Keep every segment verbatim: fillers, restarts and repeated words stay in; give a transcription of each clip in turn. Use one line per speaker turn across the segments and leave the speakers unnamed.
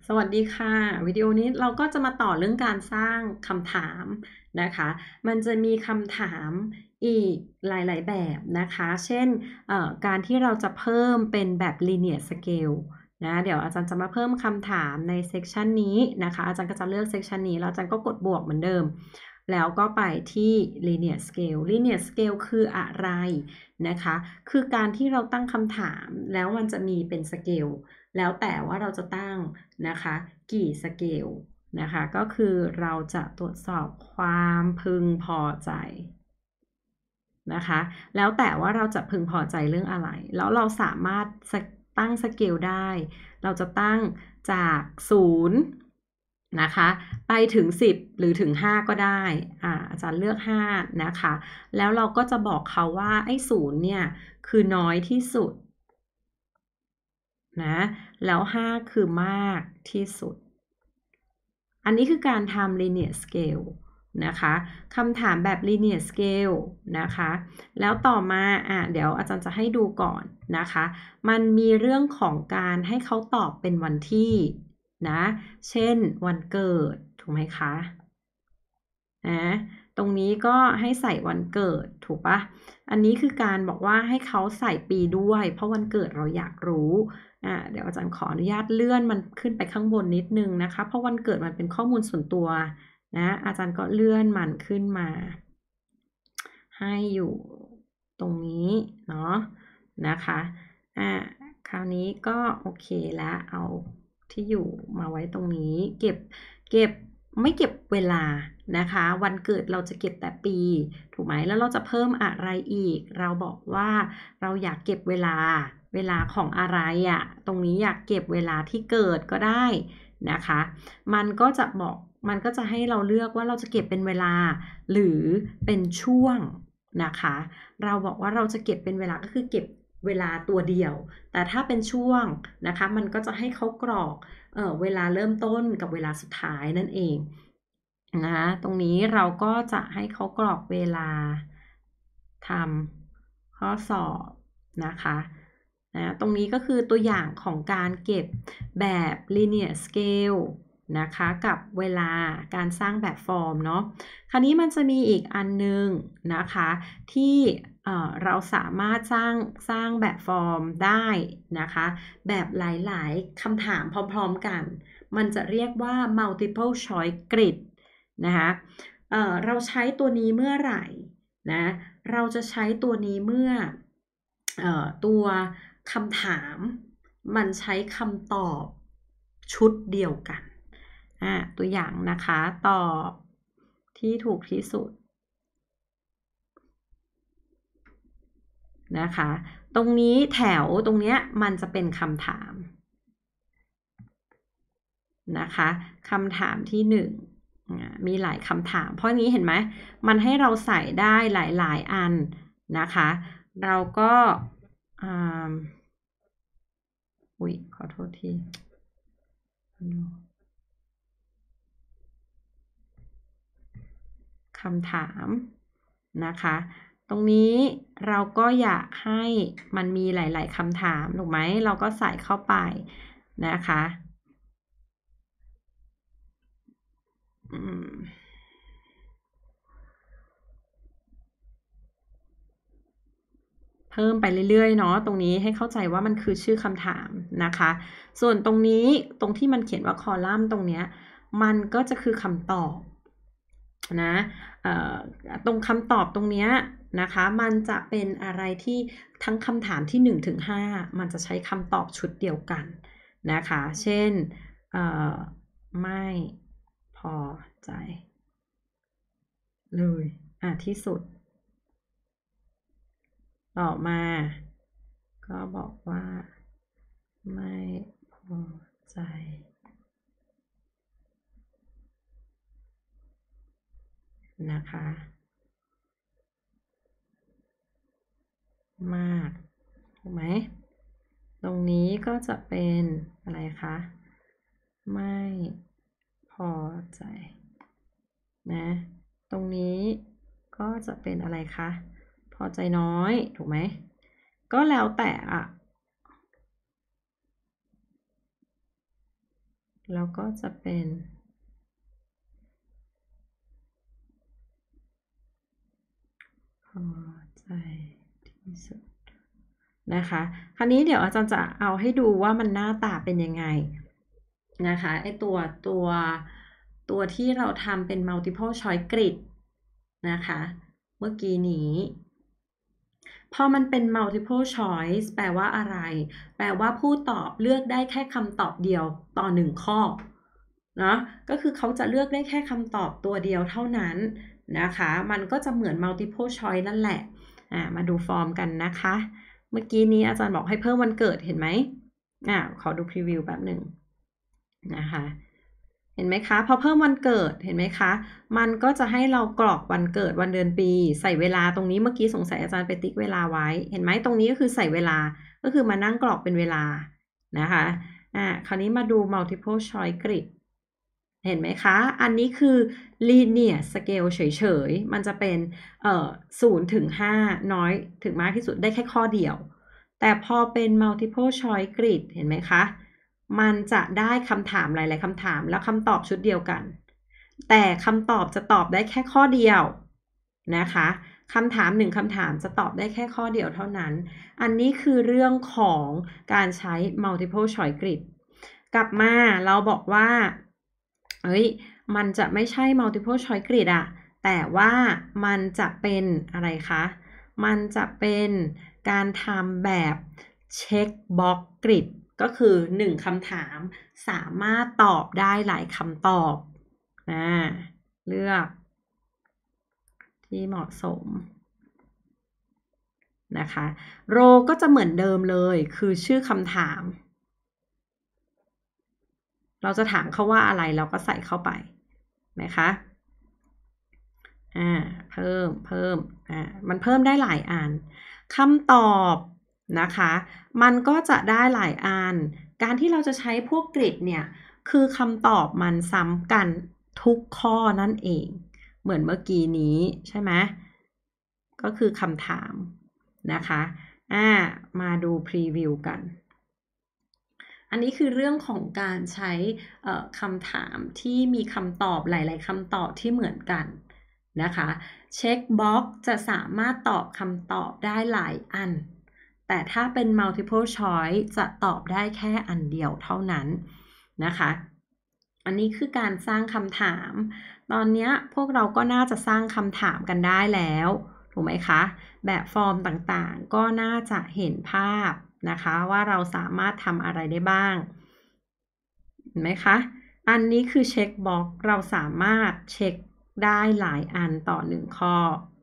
สวัสดีค่ะวิดีโอนี้เราก็จะมาต่อเรื่องการสร้างคำถามนะคะมันจะมีคำถามอีกหลายๆแบบนะคะเช่นการที่เราจะเพิ่มเป็นแบบ linear scale นะเดี๋ยวอาจารย์จะมาเพิ่มคำถามในเซกชันนี้นะคะอาจารย์ก็จะเลือกเซกชันนี้แล้วอาจารย์ก็กดบวกเหมือนเดิมแล้วก็ไปที่ linear scale linear scale คืออะไรนะคะคือการที่เราตั้งคำถามแล้วมันจะมีเป็นสเกลแล้วแต่ว่าเราจะตั้งนะคะกี่สเกลนะคะก็คือเราจะตรวจสอบความพึงพอใจนะคะแล้วแต่ว่าเราจะพึงพอใจเรื่องอะไรแล้วเราสามารถตั้งสเกลได้เราจะตั้งจากศูนย์นะคะไปถึงสิบหรือถึงห้าก็ได้อ่าอาจารย์เลือกห้านะคะแล้วเราก็จะบอกเขาว่าไอ้ศูนย์เนี่ยคือน้อยที่สุดนะแล้วห้าคือมากที่สุดอันนี้คือการทำ linear scale นะคะคำถามแบบ linear scale นะคะแล้วต่อมาอ่ะเดี๋ยวอาจารย์จะให้ดูก่อนนะคะมันมีเรื่องของการให้เขาตอบเป็นวันที่นะเช่นวันเกิดถูกไหมคะนะตรงนี้ก็ให้ใส่วันเกิดถูกปะอันนี้คือการบอกว่าให้เขาใส่ปีด้วยเพราะวันเกิดเราอยากรู้อ่าเดี๋ยวอาจารย์ขออนุญาตเลื่อนมันขึ้นไปข้างบนนิดนึงนะคะเพราะวันเกิดมันเป็นข้อมูลส่วนตัวนะอาจารย์ก็เลื่อนมันขึ้นมาให้อยู่ตรงนี้เนาะนะคะอ่าคราวนี้ก็โอเคแล้วเอาที่อยู่มาไว้ตรงนี้เก็บเก็บไม่เก็บเวลานะคะวันเกิดเราจะเก็บแต่ปีถูกไหมแล้วเราจะเพิ่มอะไรอีกเราบอกว่าเราอยากเก็บเวลาเวลาของอะไรอะ่ะตรงนี้อยากเก็บเวลาที่เกิดก็ได้นะคะมันก็จะบอกมันก็จะให้เราเลือกว่าเราจะเก็บเป็นเวลาหรือเป็นช่วงนะคะเราบอกว่าเราจะเก็บเป็นเวลาก็คือเก็บเวลาตัวเดียวแต่ถ้าเป็นช่วงนะคะมันก็จะให้เขากรอกเอ่อเวลาเริ่มต้นกับเวลาสุดท้ายนั่นเองนะตรงนี้เราก็จะให้เขากรอกเวลาทำข้อสอบนะคะนะตรงนี้ก็คือตัวอย่างของการเก็บแบบ linear scale นะคะกับเวลาการสร้างแบบฟอร์มเนาะคราวนี้มันจะมีอีกอันนึงนะคะที่เราสามารถสร้างสร้างแบบฟอร์มได้นะคะแบบหลายๆคำถามพร้อมๆกันมันจะเรียกว่า multiple choice grid นะคะเอ่อเราใช้ตัวนี้เมื่อไหร่นะเราจะใช้ตัวนี้เมื่อเอ่อตัวคำถามมันใช้คำตอบชุดเดียวกันอ่าตัวอย่างนะคะตอบที่ถูกที่สุดนะคะตรงนี้แถวตรงนี้มันจะเป็นคำถามนะคะคำถามที่หนึ่งมีหลายคำถามเพราะนี้เห็นไหมมันให้เราใส่ได้หลายๆอันนะคะเราก็อุ๊ยขอโทษทีคำถามนะคะตรงนี้เราก็อยากให้มันมีหลายๆคำถามถูกไหมเราก็ใส่เข้าไปนะคะอืมเพิ่มไปเรื่อยๆเนาะตรงนี้ให้เข้าใจว่ามันคือชื่อคำถามนะคะส่วนตรงนี้ตรงที่มันเขียนว่าคอลัมน์ตรงนี้มันก็จะคือคำตอบนะตรงคำตอบตรงนี้นะคะมันจะเป็นอะไรที่ทั้งคำถามที่หนึ่งถึงห้ามันจะใช้คำตอบชุดเดียวกันนะคะเช่นไม่พอใจเลยอ่ะที่สุดต่อมาก็บอกว่าไม่พอใจนะคะมากถูกไหมตรงนี้ก็จะเป็นอะไรคะไม่พอใจนะตรงนี้ก็จะเป็นอะไรคะพอใจน้อยถูกไหมก็แล้วแต่อ่ะแล้วก็จะเป็นพอใจที่สุดนะคะคราวนี้เดี๋ยวอาจารย์จะเอาให้ดูว่ามันหน้าตาเป็นยังไงนะคะไอตัวตัวตัวที่เราทำเป็น multiple choice grid นะคะเมื่อกี้นี้พอมันเป็น multiple choice แปลว่าอะไรแปลว่าผู้ตอบเลือกได้แค่คำตอบเดียวต่อหนึ่งข้อเนาะก็คือเขาจะเลือกได้แค่คำตอบตัวเดียวเท่านั้นนะคะมันก็จะเหมือน multiple choice นั่นแหละอ่ามาดูฟอร์มกันนะคะเมื่อกี้นี้อาจารย์บอกให้เพิ่มวันเกิดเห็นไหมอ่าขอดูพรีวิวแป๊บหนึ่งนะคะเห็นไหมคะพอเพิ่มวันเกิดเห็นไหมคะมันก็จะให้เรากรอกวันเกิดวันเดือนปีใส่เวลาตรงนี้เมื่อกี้สงสัยอาจารย์ไปติ๊กเวลาไว้เห็นไหมตรงนี้ก็คือใส่เวลาก็คือมานั่งกรอกเป็นเวลานะคะอ่าคราวนี้มาดู multiple choice grid เห็นไหมคะอันนี้คือ linear scale เฉยๆมันจะเป็นเอ่อศูนย์ถึงห้าน้อยถึงมากที่สุดได้แค่ข้อเดียวแต่พอเป็น multiple choice grid เห็นไหมคะมันจะได้คำถามหลายๆคำถามแล้วคำตอบชุดเดียวกันแต่คำตอบจะตอบได้แค่ข้อเดียวนะคะคำถามหนึ่งคำถามจะตอบได้แค่ข้อเดียวเท่านั้นอันนี้คือเรื่องของการใช้ multiple choice grid กลับมาเราบอกว่าเอ้ยมันจะไม่ใช่ multiple choice grid อะแต่ว่ามันจะเป็นอะไรคะมันจะเป็นการทำแบบเช็คบ็อกกริดก็คือหนึ่งคำถามสามารถตอบได้หลายคำตอบอ่าเลือกที่เหมาะสมนะคะโรก็จะเหมือนเดิมเลยคือชื่อคำถามเราจะถามเขาว่าอะไรเราก็ใส่เข้าไปนะคะอ่าเพิ่มเพิ่มอ่ามันเพิ่มได้หลายอันคำตอบนะคะมันก็จะได้หลายอันการที่เราจะใช้พวกกริดเนี่ยคือคำตอบมันซ้ำกันทุกข้อนั่นเองเหมือนเมื่อกี้นี้ใช่ไหมก็คือคำถามนะคะอ่ามาดูพรีวิวกันอันนี้คือเรื่องของการใช้คำถามที่มีคำตอบหลายๆคำตอบที่เหมือนกันนะคะเช็คบ็อกซ์จะสามารถตอบคำตอบได้หลายอันแต่ถ้าเป็น multiple choice จะตอบได้แค่อันเดียวเท่านั้นนะคะอันนี้คือการสร้างคำถามตอนนี้พวกเราก็น่าจะสร้างคำถามกันได้แล้วถูกไหมคะแบบฟอร์มต่างๆก็น่าจะเห็นภาพนะคะว่าเราสามารถทำอะไรได้บ้างเห็นไหมคะอันนี้คือเช็คบ็อกซ์เราสามารถเช็คได้หลายอันต่อหนึ่งข้อ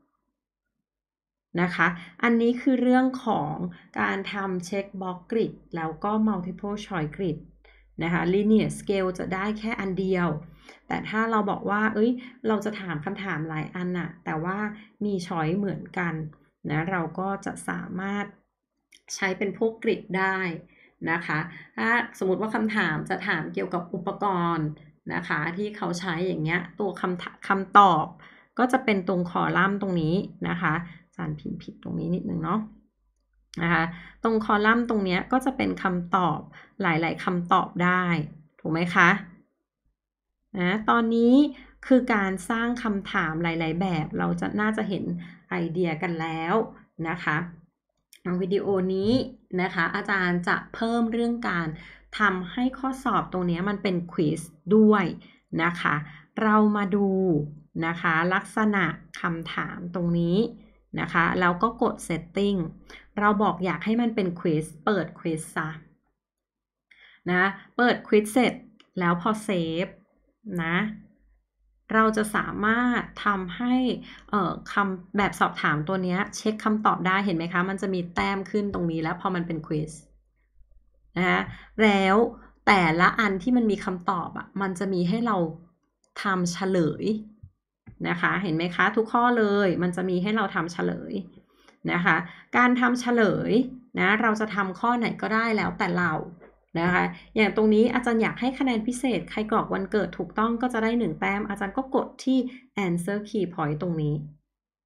นะคะอันนี้คือเรื่องของการทำเช็คบ็อกซ์กริดแล้วก็ multiple choice grid นะคะ linear scale จะได้แค่อันเดียวแต่ถ้าเราบอกว่าเอ้ยเราจะถามคำถามหลายอันน่ะแต่ว่ามีช้อยเหมือนกันนะเราก็จะสามารถใช้เป็นพวกกริดได้นะคะถ้าสมมติว่าคำถามจะถามเกี่ยวกับอุปกรณ์นะคะที่เขาใช้อย่างเงี้ยตัวคำคำตอบก็จะเป็นตรงคอลัมน์ตรงนี้นะคะอาจารย์พิมพ์ผิดตรงนี้นิดนึงเนาะนะคะตรงคอลัมน์ตรงนี้ก็จะเป็นคำตอบหลายๆคำตอบได้ถูกไหมคะนะตอนนี้คือการสร้างคำถามหลายๆแบบเราจะน่าจะเห็นไอเดียกันแล้วนะคะวิดีโอนี้นะคะอาจารย์จะเพิ่มเรื่องการทำให้ข้อสอบตรงนี้มันเป็นควิซด้วยนะคะเรามาดูนะคะลักษณะคำถามตรงนี้นะคะแล้วก็กด setting เราบอกอยากให้มันเป็นควิซเปิดควิซซะนะเปิดควิซเสร็จแล้วพอเซฟนะเราจะสามารถทำให้คำแบบสอบถามตัวนี้เช็คคำตอบได้เห็นไหมคะมันจะมีแต้มขึ้นตรงนี้แล้วพอมันเป็นควิซนะแล้วแต่ละอันที่มันมีคำตอบอ่ะมันจะมีให้เราทำเฉลยนะคะเห็นไหมคะทุกข้อเลยมันจะมีให้เราทำเฉลยนะคะการทำเฉลยนะเราจะทำข้อไหนก็ได้แล้วแต่เรานะคะอย่างตรงนี้อาจารย์อยากให้คะแนนพิเศษใครกรอกวันเกิดถูกต้องก็จะได้หนึ่งแต้มอาจารย์ก็กดที่ answer key point ตรงนี้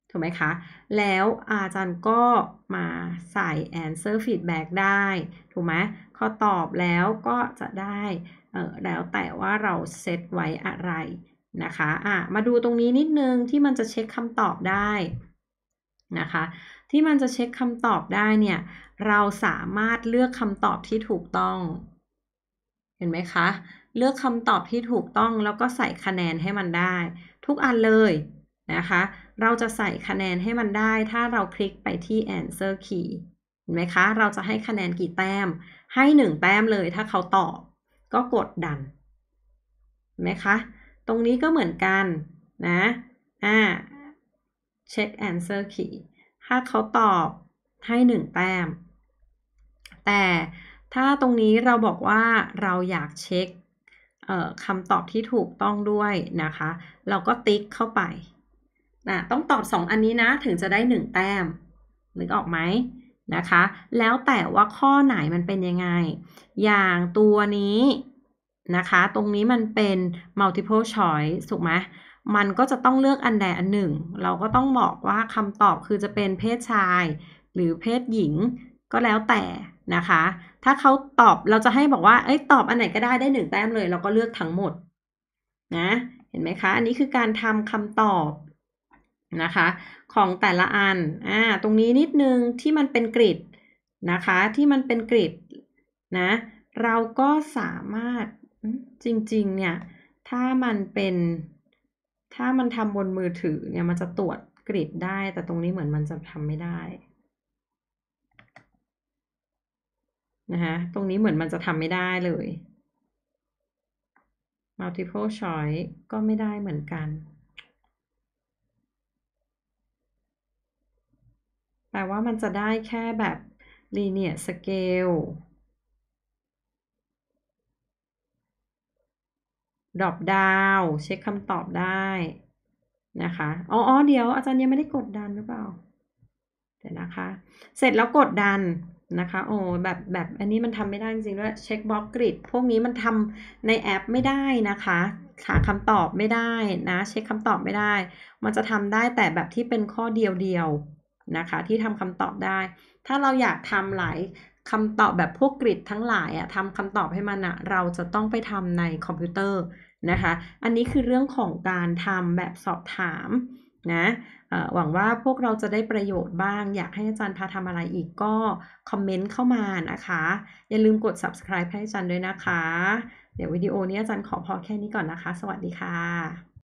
ถูกไหมคะแล้วอาจารย์ก็มาใส่ answer feedback ได้ถูกไหมข้อตอบแล้วก็จะได้เอ่อแล้วแต่ว่าเราเซตไว้อะไรนะคะอ่ะมาดูตรงนี้นิดนึงที่มันจะเช็คคำตอบได้นะคะที่มันจะเช็คคำตอบได้เนี่ยเราสามารถเลือกคำตอบที่ถูกต้องเห็นไหมคะเลือกคำตอบที่ถูกต้องแล้วก็ใส่คะแนนให้มันได้ทุกอันเลยนะคะเราจะใส่คะแนนให้มันได้ถ้าเราคลิกไปที่ answer key เห็นไหมคะเราจะให้คะแนนกี่แต้มให้หนึ่งแต้มเลยถ้าเขาตอบก็กดดันเห็นไหมคะตรงนี้ก็เหมือนกันนะอ่าเช็ค answer key ถ้าเขาตอบให้หนึ่งแต้มแต่ถ้าตรงนี้เราบอกว่าเราอยากเช็คคำตอบที่ถูกต้องด้วยนะคะเราก็ติ๊กเข้าไปนะต้องตอบสองอันนี้นะถึงจะได้หนึ่งแต้มนึกออกไหมนะคะแล้วแต่ว่าข้อไหนมันเป็นยังไงอย่างตัวนี้นะคะตรงนี้มันเป็น multiple choice ถูกไหมมันก็จะต้องเลือกอันใดอันหนึ่งเราก็ต้องบอกว่าคำตอบคือจะเป็นเพศชายหรือเพศหญิงก็แล้วแต่นะคะถ้าเขาตอบเราจะให้บอกว่าเอ้ยตอบอันไหนก็ได้ได้หนึ่งแต้มเลยเราก็เลือกทั้งหมดนะเห็นไหมคะอันนี้คือการทำคำตอบนะคะของแต่ละอันอ่าตรงนี้นิดนึงที่มันเป็นกริดนะคะที่มันเป็นกริดนะเราก็สามารถจริงๆเนี่ยถ้ามันเป็นถ้ามันทำบนมือถือเนี่ยมันจะตรวจกริดได้แต่ตรงนี้เหมือนมันจะทำไม่ได้นะคะตรงนี้เหมือนมันจะทำไม่ได้เลย multiple choice ก็ไม่ได้เหมือนกันแปลว่ามันจะได้แค่แบบ linear scale drop down เช็คคำตอบได้นะคะอ๋อเดี๋ยวอาจารย์ยังไม่ได้กดดันหรือเปล่าเดี๋ยวนะคะเสร็จแล้วกดดันนะคะโอ้แบบแบบอันนี้มันทำไม่ได้จริงๆด้วยเช็คบล็อกกริดพวกนี้มันทำในแอปไม่ได้นะคะหาคำตอบไม่ได้นะเช็คคำตอบไม่ได้มันจะทำได้แต่แบบที่เป็นข้อเดียวๆนะคะที่ทำคำตอบได้ถ้าเราอยากทำหลายคำตอบแบบพวกกริดทั้งหลายอะทำคำตอบให้มันอะเราจะต้องไปทำในคอมพิวเตอร์นะคะอันนี้คือเรื่องของการทำแบบสอบถามนะหวังว่าพวกเราจะได้ประโยชน์บ้างอยากให้อาจารย์พาทำอะไรอีกก็คอมเมนต์เข้ามานะคะอย่าลืมกด ซับสไครบ์ ให้อาจารย์ด้วยนะคะเดี๋ยววิดีโอนี้อาจารย์ขอพอแค่นี้ก่อนนะคะสวัสดีค่ะ